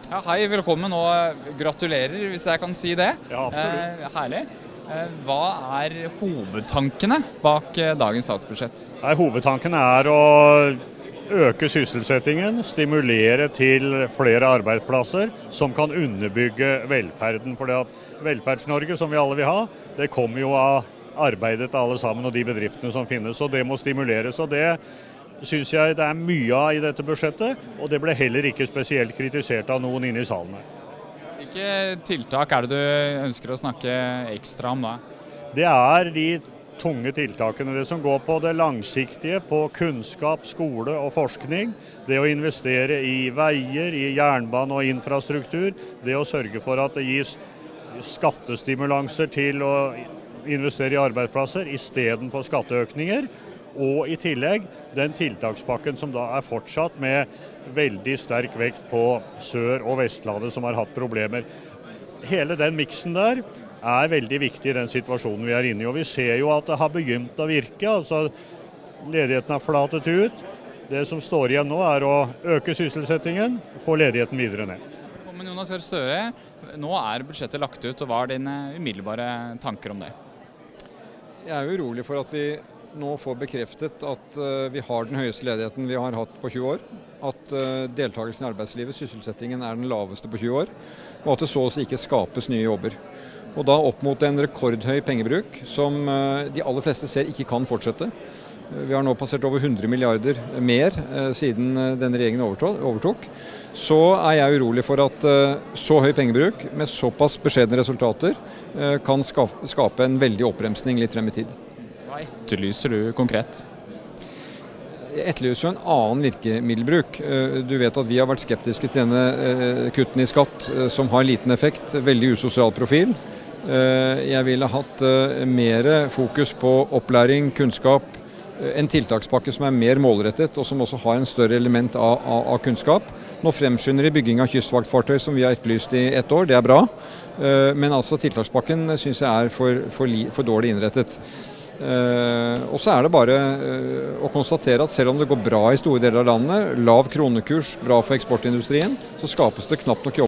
Ja, hei, velkommen og gratulerer, hvis jeg kan si det. Ja, absolutt. Herlig. Hva er hovedtankene bak dagens statsbudsjett? Nei, hovedtanken er å øke sysselsettingen, stimulere til flere arbeidsplasser som kan underbygge velferden. For det at Velferds-Norge, som vi alle vil ha, det kommer jo av arbeidet til alle sammen og de bedriftene som finnes, og det må stimuleres. Og det synes jeg det er mye av i dette budsjettet, og det ble heller ikke spesielt kritisert av noen inne i salen her. Hvilke tiltak er det du ønsker å snakke ekstra om da? Det er de tunge tiltakene, det som går på det langsiktige, på kunnskap, skole og forskning, det å investere i veier, i jernbane og infrastruktur, det å sørge for at det gis skattestimulanser til å investere i arbeidsplasser i stedet for skatteøkninger, og i tillegg den tiltakspakken som da er fortsatt med veldig sterk vekt på Sør- og Vestlandet som har hatt problemer. Hele den miksen der er veldig viktig i den situasjonen vi er inne i, og vi ser jo at det har begynt å virke, altså ledigheten har flatet ut. Det som står igjen nå er å øke sysselsettingen, få ledigheten videre ned. Men Jonas Gahr Støre, nå er budsjettet lagt ut, og hva er dine umiddelbare tanker om det? Jeg er urolig for at vi nå får bekreftet at vi har den høyeste ledigheten vi har hatt på 20 år, at deltakelsen i arbeidslivet, sysselsettingen er den laveste på 20 år, og at det så å si ikke skapes nye jobber. Og da opp mot en rekordhøy pengebruk som de aller fleste ser ikke kan fortsette. Vi har nå passert over 100 milliarder mer siden denne regjeringen overtok. Så er jeg urolig for at så høy pengebruk med såpass beskjedne resultater kan skape en veldig oppbremsning litt frem i tid. Hva etterlyser du konkret? Jeg etterlyser jo en annen virkemiddelbruk. Du vet at vi har vært skeptiske til denne kutten i skatt som har liten effekt, veldig usosial profil. Jeg ville hatt mer fokus på opplæring, kunnskap, en tiltakspakke som er mer målrettet og som også har en større element av kunnskap. Nå fremskynder de bygging av kystvaktfartøy som vi har etterlyst i 1 år, det er bra. Men altså tiltakspakken synes jeg er for dårlig innrettet. Og så er det bare å konstatere at selv om det går bra i store deler av landet, lav kronekurs, bra for eksportindustrien, så skapes det knapt nok jobber.